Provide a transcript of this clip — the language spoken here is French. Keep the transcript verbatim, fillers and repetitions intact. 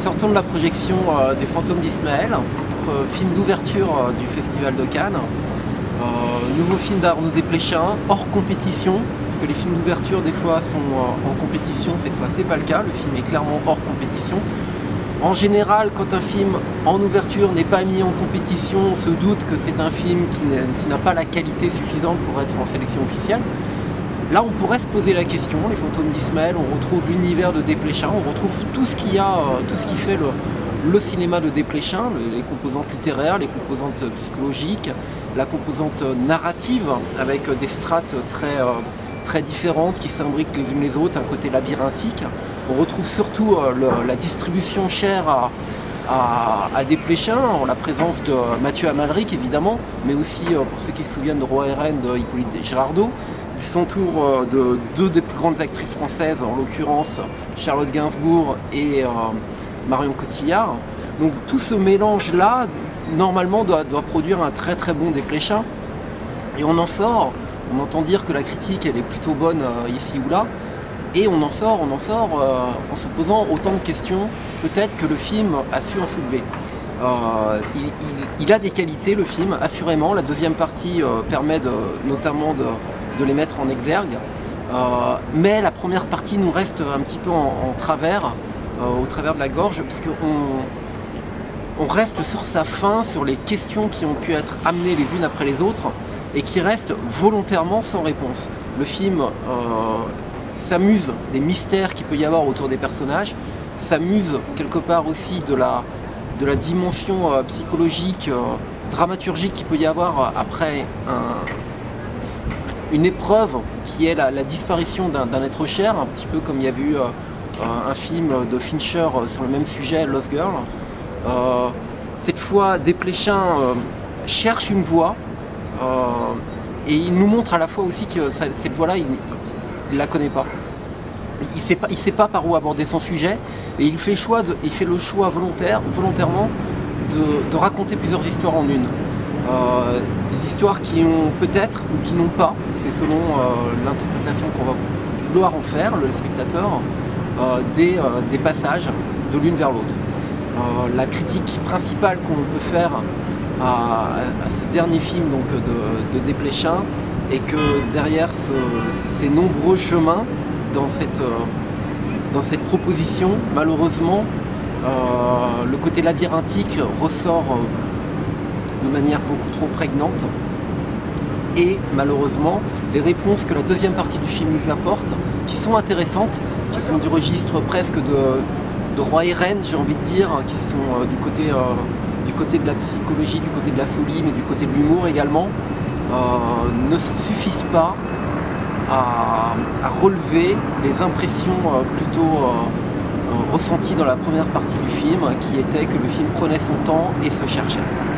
Sortons de la projection euh, des Fantômes d'Ismaël, notre film d'ouverture euh, du Festival de Cannes. Euh, nouveau film d'Arnaud Desplechin, hors compétition, parce que les films d'ouverture des fois sont euh, en compétition, cette fois c'est pas le cas, le film est clairement hors compétition. En général, quand un film en ouverture n'est pas mis en compétition, on se doute que c'est un film qui n'a pas la qualité suffisante pour être en sélection officielle. Là, on pourrait se poser la question, les Fantômes d'Ismaël, on retrouve l'univers de Desplechin, on retrouve tout ce qu'il y a, tout ce qui fait le, le cinéma de Desplechin, les composantes littéraires, les composantes psychologiques, la composante narrative, avec des strates très, très différentes qui s'imbriquent les unes les autres, un côté labyrinthique. On retrouve surtout le, la distribution chère à, à, à Desplechin, en la présence de Mathieu Amalric évidemment, mais aussi, pour ceux qui se souviennent de Roi et Reine, de Hippolyte Girardot. Il s'entoure de deux des plus grandes actrices françaises, en l'occurrence Charlotte Gainsbourg et euh, Marion Cotillard. Donc tout ce mélange-là, normalement, doit, doit produire un très très bon Desplechin. Et on en sort, on entend dire que la critique elle est plutôt bonne euh, ici ou là, et on en sort, on en sort euh, en se posant autant de questions, peut-être que le film a su en soulever. Euh, il, il, il a des qualités, le film, assurément. La deuxième partie euh, permet de, notamment de de les mettre en exergue, euh, mais la première partie nous reste un petit peu en, en travers, euh, au travers de la gorge, parce qu'on on reste sur sa fin, sur les questions qui ont pu être amenées les unes après les autres, et qui restent volontairement sans réponse. Le film euh, s'amuse des mystères qu'il peut y avoir autour des personnages, s'amuse quelque part aussi de la, de la dimension euh, psychologique, euh, dramaturgique qu'il peut y avoir après un une épreuve qui est la, la disparition d'un être cher, un petit peu comme il y a eu euh, un film de Fincher sur le même sujet, Lost Girl. Euh, cette fois, Desplechin euh, cherche une voie euh, et il nous montre à la fois aussi que ça, cette voie-là, il ne la connaît pas. Il ne sait pas, il sait pas par où aborder son sujet et il fait, choix de, il fait le choix volontaire, volontairement de, de raconter plusieurs histoires en une. Euh, des histoires qui ont peut-être ou qui n'ont pas, c'est selon euh, l'interprétation qu'on va vouloir en faire, le spectateur, euh, des, euh, des passages de l'une vers l'autre. Euh, la critique principale qu'on peut faire à, à ce dernier film donc, de, de Desplechin est que derrière ce, ces nombreux chemins dans cette, euh, dans cette proposition, malheureusement, euh, le côté labyrinthique ressort euh, de manière beaucoup trop prégnante, et malheureusement les réponses que la deuxième partie du film nous apporte, qui sont intéressantes, qui sont du registre presque de, de Roi et Reine, j'ai envie de dire, qui sont euh, du, côté, euh, du côté de la psychologie, du côté de la folie, mais du côté de l'humour également, euh, ne suffisent pas à, à relever les impressions euh, plutôt euh, euh, ressenties dans la première partie du film, qui était que le film prenait son temps et se cherchait.